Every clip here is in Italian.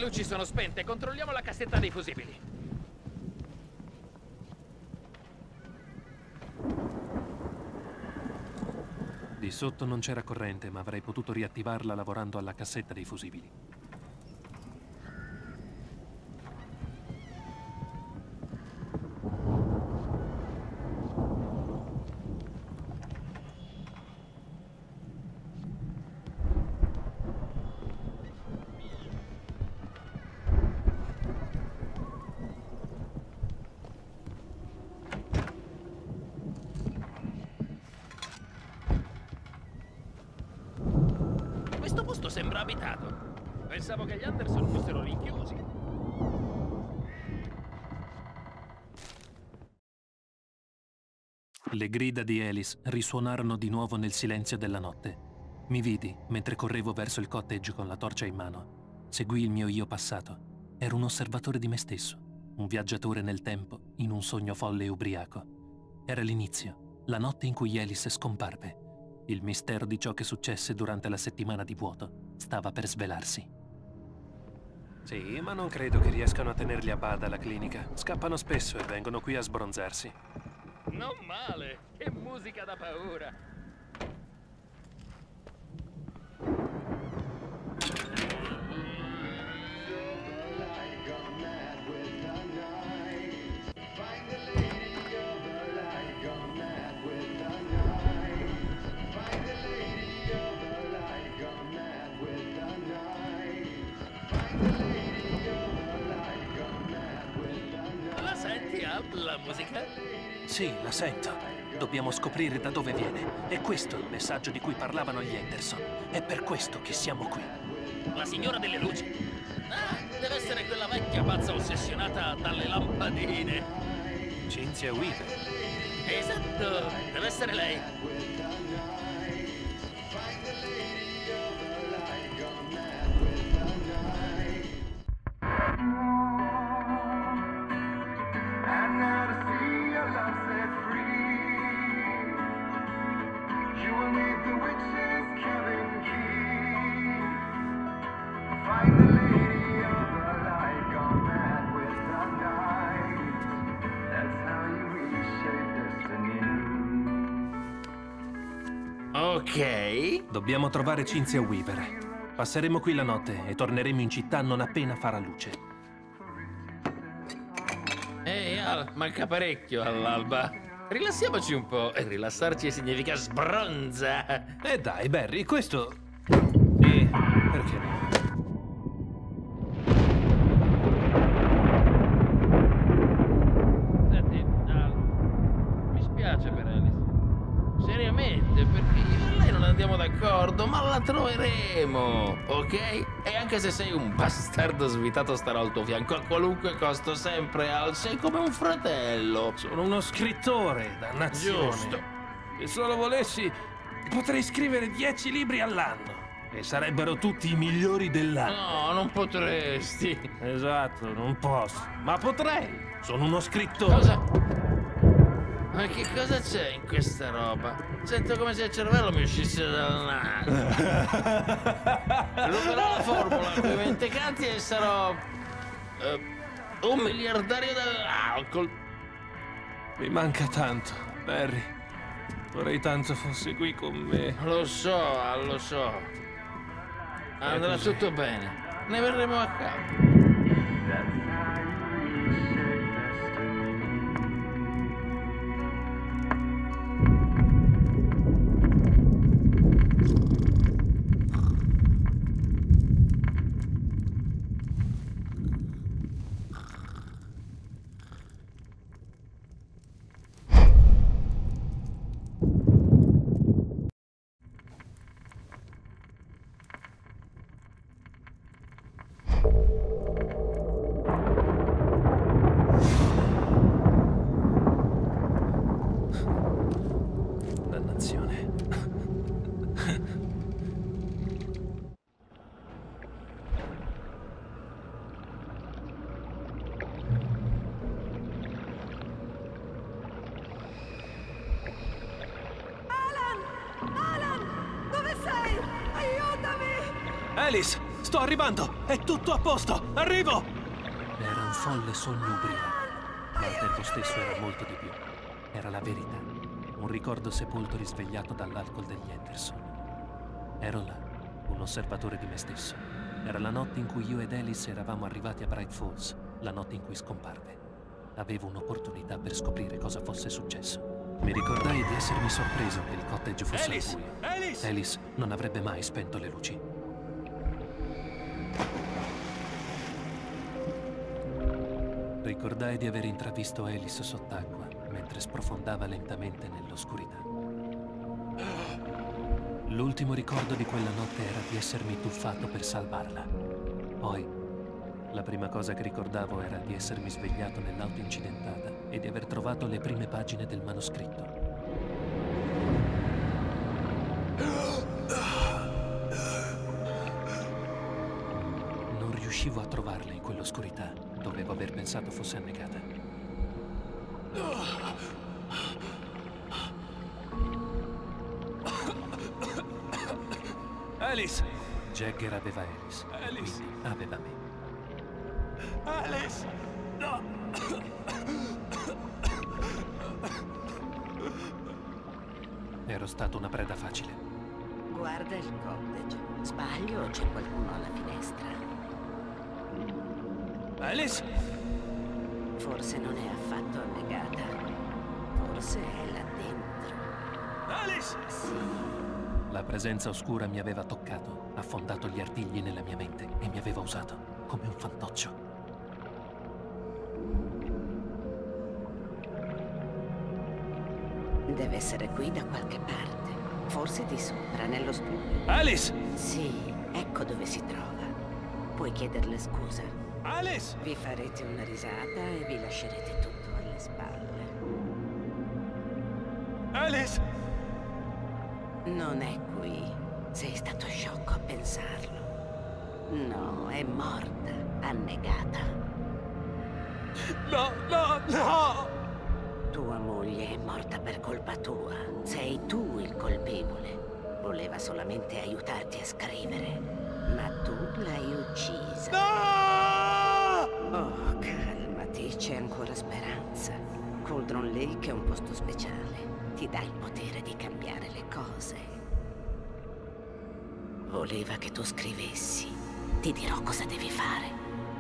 luci sono spente, controlliamo la cassetta dei fusibili. Di sotto non c'era corrente, ma avrei potuto riattivarla lavorando alla cassetta dei fusibili. Questo posto sembra abitato. Pensavo che gli Anderson fossero rinchiusi. Le grida di Alice risuonarono di nuovo nel silenzio della notte. Mi vidi mentre correvo verso il cottage con la torcia in mano. Seguì il mio io passato. Ero un osservatore di me stesso, un viaggiatore nel tempo in un sogno folle e ubriaco. Era l'inizio, la notte in cui Alice scomparve. Il mistero di ciò che successe durante la settimana di vuoto stava per svelarsi. Sì, ma non credo che riescano a tenerli a bada alla clinica. Scappano spesso e vengono qui a sbronzarsi. Non male, che musica da paura. La senti, Al, la musica? Sì, la sento. Dobbiamo scoprire da dove viene. È questo il messaggio di cui parlavano gli Henderson. È per questo che siamo qui. La signora delle luci. Ah, deve essere quella vecchia pazza ossessionata dalle lampadine. Cynthia Weaver. Esatto, deve essere lei. Ok. Dobbiamo trovare Cynthia Weaver. Passeremo qui la notte e torneremo in città non appena farà luce. Ehi, Al, manca parecchio all'alba. Rilassiamoci un po'. E rilassarci significa sbronza. E dai, Barry, questo... Sì, perché no? Senti, Al, mi spiace per Alice. Seriamente, perché io e lei non andiamo d'accordo, ma la troveremo, ok? E anche se sei un bastardo svitato starò al tuo fianco a qualunque costo, sempre, Al. Sei come un fratello. Sono uno scrittore, dannazione. Giusto. Se solo volessi, potrei scrivere 10 libri all'anno. E sarebbero tutti i migliori dell'anno. No, non potresti. Esatto, non posso. Ma potrei. Sono uno scrittore. Cosa? Ma che cosa c'è in questa roba? Sento come se il cervello mi uscisse dal naso. Ruberò la formula con i mentecanti e sarò... un miliardario dell'alcol. Mi manca tanto, Barry. Vorrei tanto fossi qui con me. Lo so, Al, lo so. Andrà così. tutto bene. Ne verremo a capo. Dannazione. Alan! Alan! Dove sei? Aiutami! Alice, Sto arrivando! È tutto a posto! Arrivo! Era un folle sogno ubriaco, ma al tempo stesso era molto di più. Era la verità. Un ricordo sepolto risvegliato dall'alcol degli Anderson. Ero là, un osservatore di me stesso. Era la notte in cui io ed Alice eravamo arrivati a Bright Falls, la notte in cui scomparve. Avevo un'opportunità per scoprire cosa fosse successo. Mi ricordai di essermi sorpreso che il cottage fosse al buio. Alice! Alice non avrebbe mai spento le luci. Ricordai di aver intravisto Alice sott'acqua mentre sprofondava lentamente nell'oscurità. L'ultimo ricordo di quella notte era di essermi tuffato per salvarla. Poi, la prima cosa che ricordavo era di essermi svegliato nell'auto incidentata e di aver trovato le prime pagine del manoscritto. Non riuscivo a trovarle in quell'oscurità. Dovevo aver pensato fosse annegata. Alice! Jagger aveva Alice. Alice! Quindi aveva me. Alice! No! Ero stato una preda facile. Guarda il cottage. Sbaglio o c'è qualcuno alla finestra? Alice! Forse non è affatto annegata. Forse è là dentro. Alice! Sì. La presenza oscura mi aveva toccato, affondato gli artigli nella mia mente e mi aveva usato come un fantoccio. Deve essere qui da qualche parte. Forse di sopra, nello studio. Alice! Sì, ecco dove si trova. Puoi chiederle scusa. Alice! Vi farete una risata e vi lascerete tutto alle spalle. Alice! Non è qui. Sei stato sciocco a pensarlo. No, è morta, annegata. No, no, no! Tua moglie è morta per colpa tua. Sei tu il colpevole. Voleva solamente aiutarti a scrivere, ma tu l'hai uccisa. No! Oh, calmati, c'è ancora speranza. Cauldron Lake è un posto speciale. Ti dà il potere di cambiare le cose. Voleva che tu scrivessi. Ti dirò cosa devi fare.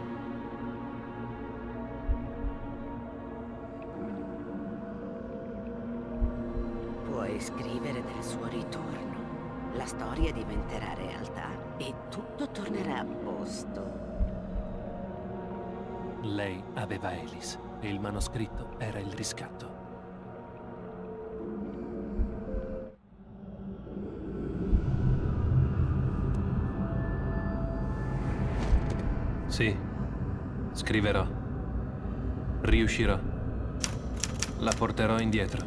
Puoi scrivere del suo ritorno. La storia diventerà realtà e tutto tornerà a posto. Lei aveva Alice e il manoscritto era il riscatto. Sì, scriverò. Riuscirò. La porterò indietro.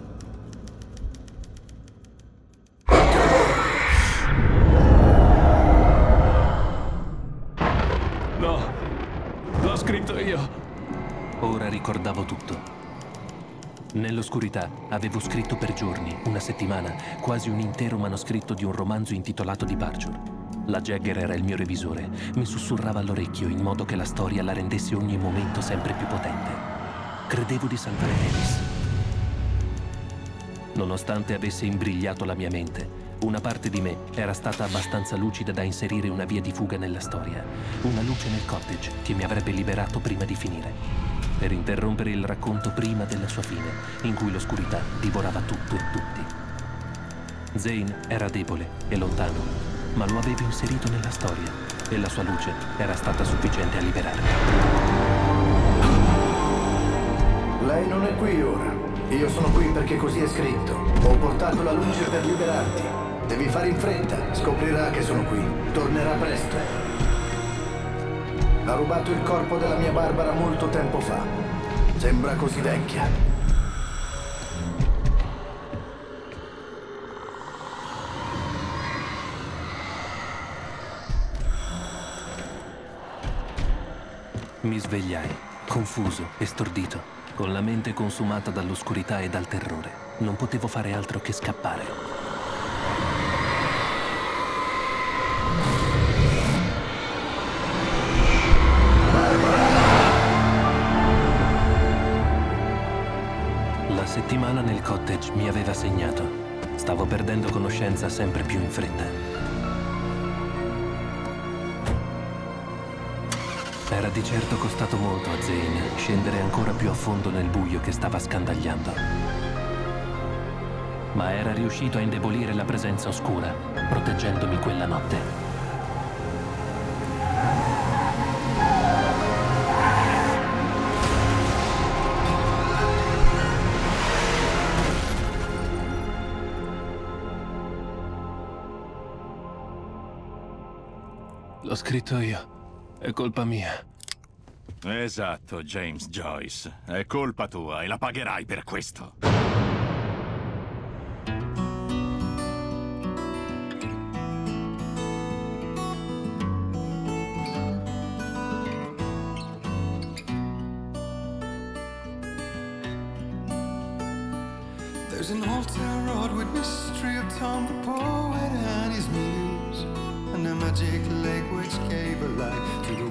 No, l'ho scritto io. Ora ricordavo tutto. Nell'oscurità avevo scritto per giorni, una settimana, quasi un intero manoscritto di un romanzo intitolato Departure. La Jagger era il mio revisore, mi sussurrava all'orecchio in modo che la storia la rendesse ogni momento sempre più potente. Credevo di salvare Alice. Nonostante avesse imbrigliato la mia mente, una parte di me era stata abbastanza lucida da inserire una via di fuga nella storia, una luce nel cottage che mi avrebbe liberato prima di finire, per interrompere il racconto prima della sua fine, in cui l'oscurità divorava tutto e tutti. Zane era debole e lontano, ma lo avevo inserito nella storia e la sua luce era stata sufficiente a liberarmi. Lei non è qui ora. Io sono qui perché così è scritto. Ho portato la luce per liberarti. Devi fare in fretta. Scoprirà che sono qui. Tornerà presto. Ha rubato il corpo della mia Barbara molto tempo fa. Sembra così vecchia. Mi svegliai, confuso e stordito, con la mente consumata dall'oscurità e dal terrore. Non potevo fare altro che scappare. Una settimana nel cottage mi aveva segnato. Stavo perdendo conoscenza sempre più in fretta. Era di certo costato molto a Zane scendere ancora più a fondo nel buio che stava scandagliando. Ma era riuscito a indebolire la presenza oscura, proteggendomi quella notte. L'ho scritto io. È colpa mia. Esatto, James Joyce. È colpa tua e la pagherai per questo. There's an old town road with mystery of Tom the poet and his muse, and a magic lake which gave a light to the